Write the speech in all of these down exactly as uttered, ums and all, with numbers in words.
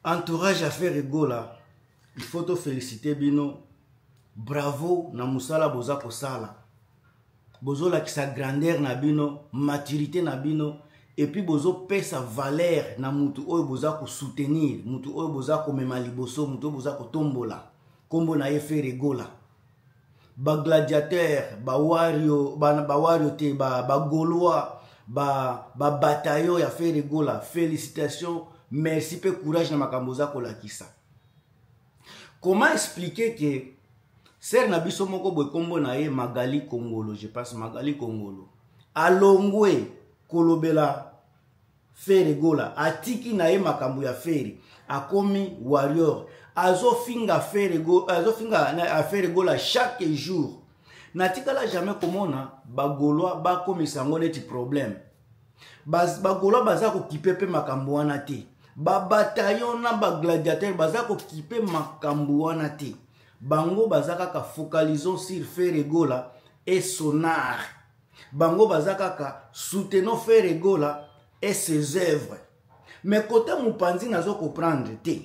Entourage affaire Egola, il faut te féliciter bino. Bravo na musala boza kosala. Bozo la sa grandeur na bino, maturité na bino, et puis bozo paie sa valeur na mutu oyo boza ko soutenir, mutu oyo boza ko mema liboso, mutu oyo boza ko tombola. Kombo na ye faire Egola. Ba gladiateur, ba wario, ba ba wario te, ba ba gaulois, ba ba bataillon ya faire Egola. Félicitations. Merci peu courage na makamboza kolakisa. Comment expliquer que ser na biso moko boy kombo na ye Magali Kongolo, je passe Magali Kongolo. Alongwe kolobela faire Egola, atiki na ye makambo ya faire, akomi warrior, azo finga faire Egola, azo finga na faire Egola chaque jour. Natikala jamais komona ba Gaulois ba komisa ngo neti problème. Ba ba Gaulois baza ko kipepe makambo wana te. Ba bataillon na ba gladiateur baza ko kipe makambo wana te. Bango baza kaka focalisons sur faire Egola et son art. Bango baza kaka soutenons faire Egola et ses œuvres. Mais côté Mupanzi nazo comprendre te.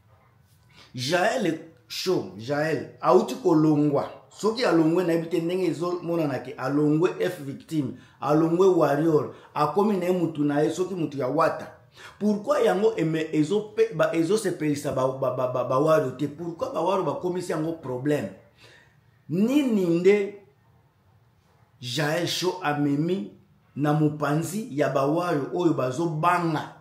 Jaël show, Jaël auti kolongwa. Soki alongwe na ebite ndenge ezo mona nake alongwe F victime, alongwe warrior, akomi na mutu na ye soki mutu ya wata. Pourquoi yango eme ezo pe ba ezo se pelisa ba ba ba ba, ba waro te? Pourquoi ba waro ba komisi yango problème? Nini nde Jaël show amemi na Mupanzi ya ba waro oyo bazo banga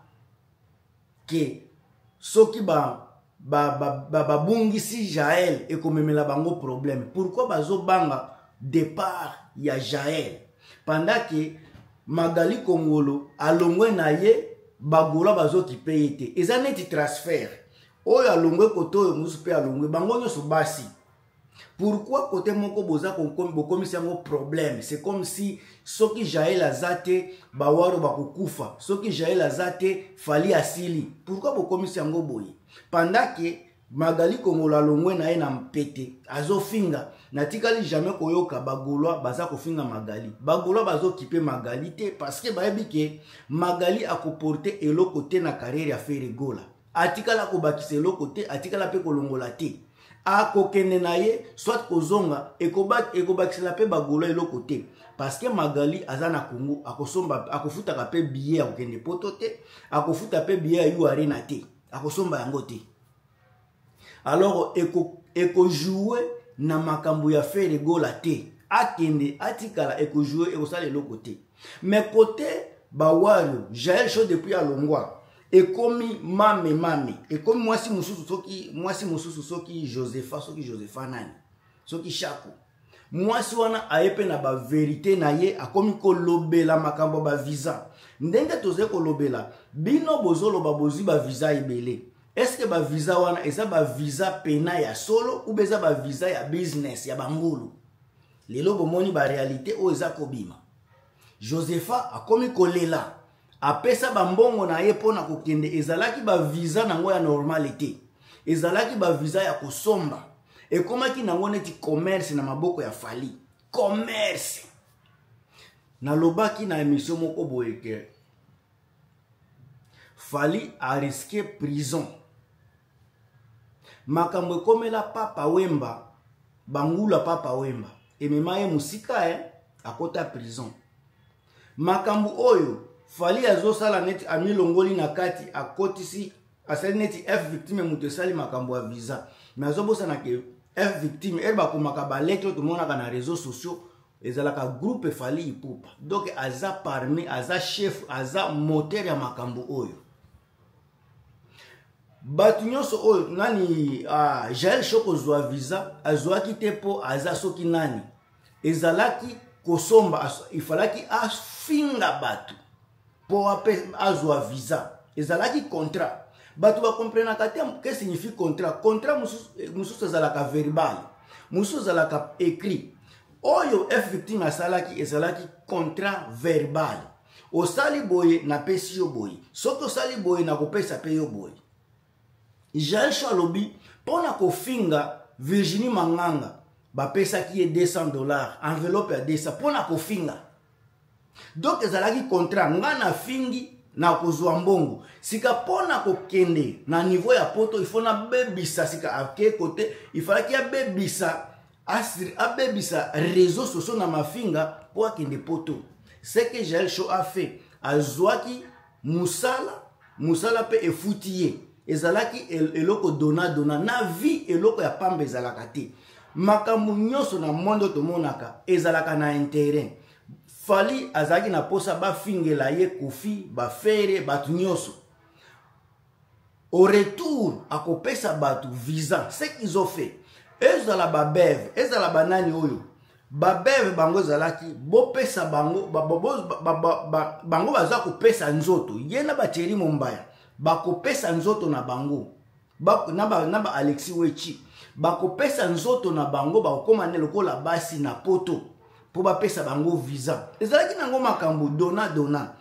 ke soki ba ba ba ba, ba bungisi Jaël et komemela bango problème. Pourquoi bazo banga départ ya Jaël pendant que Magali Kongolo alongwe na ye Bagola bazo ki paye te. Eza neti transfert. Oyo alongwe koto oyo musu pe alongwe bango nyoso basi. Pourquoi côté moko boza konkomi bokomisi yango problème? C'est comme si soki Jaël azate bawaro bakokufa, soki Jaël azate fali asili. Pourquoi bokomisi yango boye? Pendant que Magali Kongolo alongwe na ye na mpete azo finga natikali jamais koyoka bagolwa baza kofinga Magali. Bagolwa bazo kipe Magali te parce que bayebi ke Magali akoporter eloko te na carrière ya faire Egola. Atikala ko bakisa eloko te, atikala pe kolongola te. Akokende na ye soit kozonga ekobak ekobakisela pe bagolwa eloko te parce que Magali azana Kongo akosomba akofuta ka pe billet akokende poto te, akofuta pe billet yu arena te, akosomba yango te. Alors eko eko jouer na makambo ya faire Egola te, akende atikala eko jouer eko sala eloko te. Mais côté bawario Jaël show depuis alongwa ekomi mame mame ekomi mwasi mususu soki mwasi mususu soki Josepha soki Josepha nani soki Shako mwasi wana ayepe na ba vérité na ye akomi ko lobela makambo ba visa ndenge toze ko lobela bino bozolo ba bozi ba visa ibele. Est-ce que ba visa wana eza ba visa pena ya solo ou beza ba visa ya business ya bangulu? Lelo bomoni ba réalité o eza kobima. Josepha akomi kolela apesa bambongo na ye pona kokende ezalaki ba visa nango ya normalité. Ezalaki ba visa ya kosomba. Ekomaki nango neti commerce na maboko ya fali. Commerce. Na lobaki na émission moko boyeke. Fali a risqué prison. Makambo ekomela Papa Wemba, bangula Papa Wemba. Emema ye musika eh, akota prison. Makambo oyo, Fali azosala neti amilongoli na kati akotisi asali neti F victime mutesali makambo ya visa. Mais azobosa na ke F victime erba komaka ba lettre to mona na réseaux sociaux ezalaka groupe Fali ipupa. Donc aza parmi aza chef aza moteur ya makambo oyo. Batu nyonso oyo nani uh, Jaël show kozwa visa azwaki te po aza soki nani ezalaki kosomba ifalaki afinga batu po ape azwa visa ezalaki contrat batu ba comprendre kate que signifie contrat contrat mususu mususu ezalaka verbal mususu ezalaka écrit oyo F victime asalaki ezalaki contrat verbal osali boye na pesi yo boye soki osali boye na kopesa pe yo boye. Jaël Shalobi, pona kofinga Virginie Manganga, ba pesa ki deux cents dollars, enveloppe à deux cents, pona kofinga. Donc ezalaki contrat, nga na fingi na kozwa mbongo sika pona kokende na niveau ya poto il faut na bebisa sika ake côté il fallait qu'il y a bebisa asir abebisa réseaux sociaux na mafinga po akende poto. C'est que Jaël Show a fait azwaki musala musala pe efutiye ezalaki eloko dona dona na vie eloko ya pamba ezalaka te makambo nyonso na mondo tomonaka ezalaka na intérêt. Fali azaki na posa ba fingela ye kofi ba fere batu nyonso au retour akopesa batu visa. Ce qu'ils ont fait ezala ba beve ezala banani oyo ba beve bango ezalaki bo pesa bango bango baza kopesa nzoto yena ba Thierry Mombaya bakopesa nzoto na bango ba na ba na ba Alexis Wechi bakopesa nzoto na bango bakoma ne lokola basi na poto po ba pesa bango visa. Ezalaki nango makambo dona dona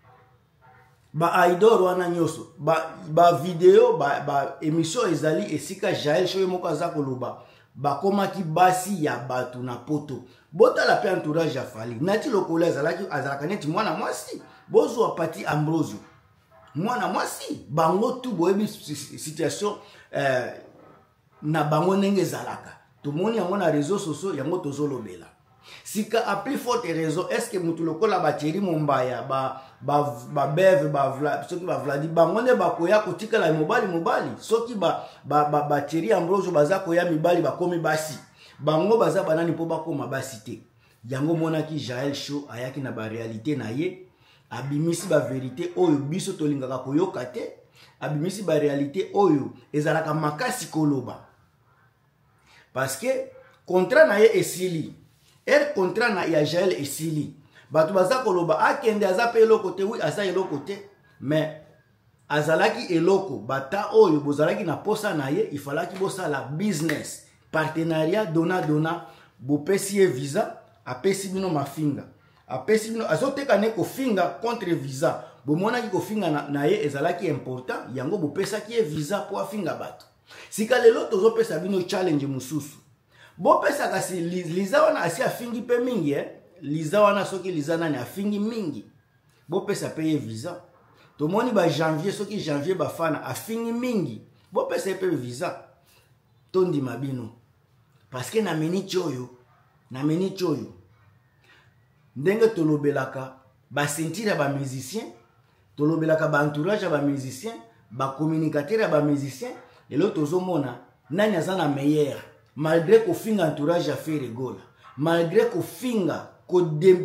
ba idol wana nyoso ba ba video ba ba émission ezali esika Jaël Show moko aza koloba bakomaki basi ya batu na poto bota la pe entourage ya Fali nati lokola ezalaki azalaka neti mwana mwasi bozwa Pati Ambrosio mwana mwasi bango tu boyebi situation euh, na bango ndenge ezalaka tomoni yango na réseaux sociaux yango tozolobela sika a plus forte raison. Est-ce que mutu lokola ba Thierry Mombaya ba ba ba beve ba vla soki ba vladi bango ne bakoya kotikala mobali mobali soki ba ba ba, ba Thierry Ambrosio baza koya mibali bakomi basi bango baza banani po bakoma basi te yango monaki Jaël Show ayaki na ba réalité na ye abimisi ba vérité oyo biso tolingaka koyoka te abimisi ba réalité oyo ezalaka makasi koloba parce que contrat na ye esili er contrat na ya Jaël esili batu baza koloba akende aza pe eloko te oui aza eloko te mais azalaki eloko bata oyo bozalaki na posa na ye ifalaki bosala business partenariat dona dona bopesi ye visa apesi bino mafinga apesi bino azoteka ne kofinga contre visa bomonaki kofinga na, na ye ezalaki important yango bopesaki ye visa po afinga bato sika lelo tozopesa bino challenge mususu bopesa kasi liza wana asi afingi pe mingi eh liza wana soki liza nani afingi mingi bopesa pe ye visa tomoni ba janvier soki janvier bafana afingi mingi bopesa pe visa tondi mabino parce que na meni choyo na meni choyo ndenge tolobelaka ba sentir ba musicien tolobelaka ba entourage ba musicien ba communicateur ba musicien lelo tozomona nani azana meilleur malgré ko finga entourage a fait rigola malgré ko finga ko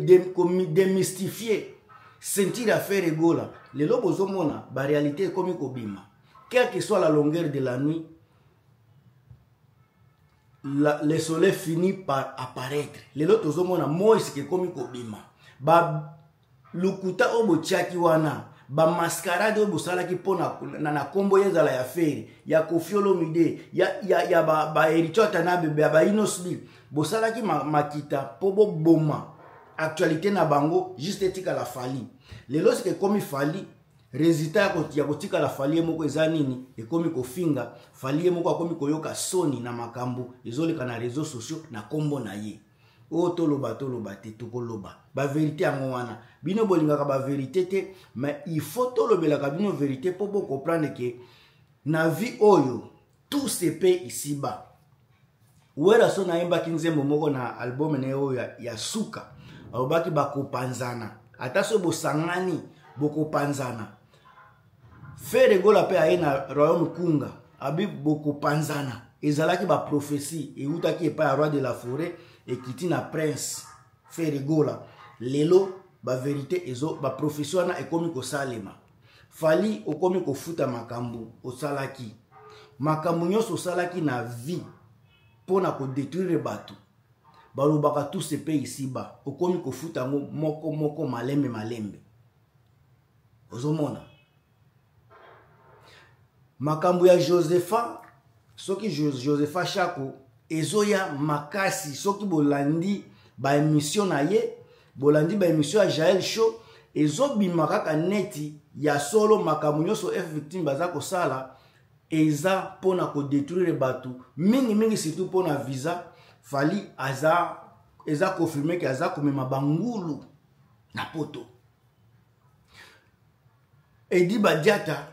démystifier sentir a fait rigola lelo bozomona ba réalité comme ko bima quelle que soit la longueur de la nuit la, le soleil finit par apparaître lelo tozomona Moïse ke komi ko bima ba lukuta obo tiaki wana ba mascarade obo salaki pona na na kombo yezala ya feri ya Koffi Olomide ya ya ya ba ba Erichota na bebe ba Inosbi bo salaki ma, makita pobo boma actualité na bango juste tika la Fali lelo sike komi Fali résultat ya kotika la Fali moko ezanini e komi kofinga Fali moko akomi koyoka soni na makambo ezoleka na réseaux sociaux na kombo na ye o toloba toloba te tokoloba ba vérité yango wana bino bolingaka ba vérité te mais il faut tolobelaka bino vérité pour bo comprendre que na vie oyo tout se paie ici bas wera so na yemba kinzembo moko na album na yo ya, ya suka obaki bakopanzana ata so bosangani bokopanzana fere gola pe aina royaume kunga abi bokopanzana ezalaki ba prophétie e utaki epa roi de la forêt et kiti na prince fere gola lelo ba vérité ezo ba profession na ekomi ko salema Fali okomi ko futa makambu osalaki makambu nyonso osalaki na vie pona ko détruire bato balobaka tout ce pays ici bas okomi ko futa ngo moko moko malembe malembe ozomona makambu ya Josepha soki Josepha Chako ezoya makasi soki bolandi ba émission na ye bolandi ba émission ya Jaël Show ezobima kaka neti ya solo makambu nyonso F victime baza kosala eza pona ko détruire batu mingi mingi surtout pona visa Fali aza eza confirmé que aza komema bangulu na poto Edi Badiata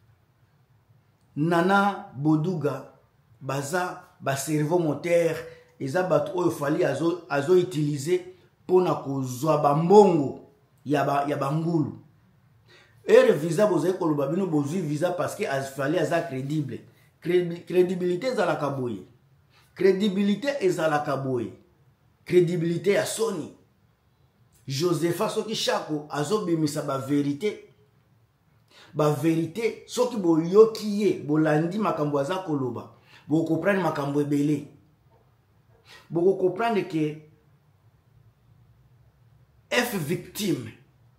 Nana Boduga baza ba cerveau moteur eza bato oyo fali azo azo utiliser pona kozwa ba mbongo ya ba ya bangulu. Et visa bozai koloba bino bozui visa parce que azfali aza crédible. Crédibilité ezalaka boye. Crédibilité ezalaka boye. Crédibilité ya Sony. Josepha soki Chako azobimisa ba vérité. Ba vérité soki boyoki ye bolandi makambo aza koloba. Bo comprendre makambo ebele. Bo comprendre que F victime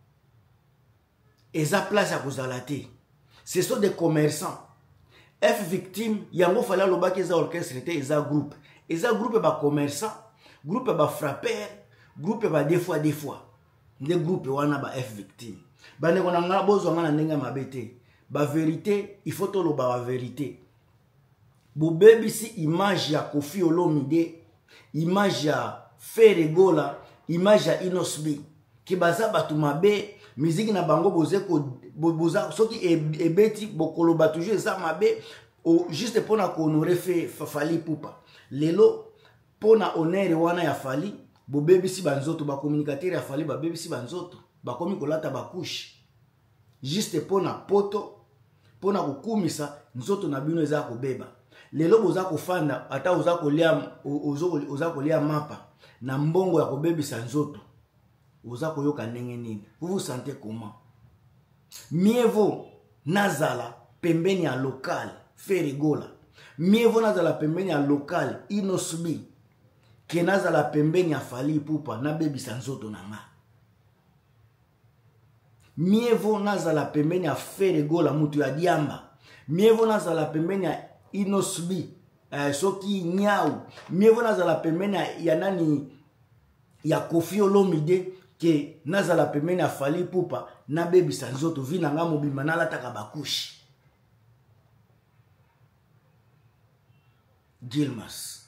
eza place à kozalate. Ce sont des commerçants. F victime yango fala loba ke za orchestre te eza groupe. Eza groupe ba commerçant, groupe ba frappeur, groupe ba deux fois deux fois. Nde groupe wana ba F victime. Ba ne kona ngala bozo ngana ndenga mabete. Ba vérité, il faut to loba ba vérité. Bo baby si image ya Koffi Olomide, image ya Ferregola, image ya Inosbi. Ki baza batu mabe, musique na bango boze ko boza soki ebeti bokolo ba toujours ça mabe o juste pona ko honorer fait Fally Ipupa. Lelo pona honneur wana ya Fally, bo baby si banzoto ba communicateur ya Fally ba baby si banzoto, ba komi kolata ba couche. Juste pona poto, pona kukumisa nzoto na bino eza ko beba. Lelo boza ko fanda ata oza ko lia ozo oza ko lia mapa na mbongo ya ko bebisa nzoto. Oza ko yoka ndenge nini? Vous vous sentez comment? Mieux vaut nazala pembeni ya local Ferregola. Mieux vaut nazala pembeni ya local Inosbi ke nazala pembeni ya Fally Ipupa na bebisa nzoto na nga. Mieux vaut nazala pembeni ya Ferregola mutu ya diamba. Mieux vaut nazala pembeni ya Inosbi eh, soki nyau. Mieux vaut nazala pembeni ya nani ya Koffi Olomide ke nazala pembeni ya Fally Ipupa na bebisa nzoto vina nga mobimba nalataka bakushi. Gilmas.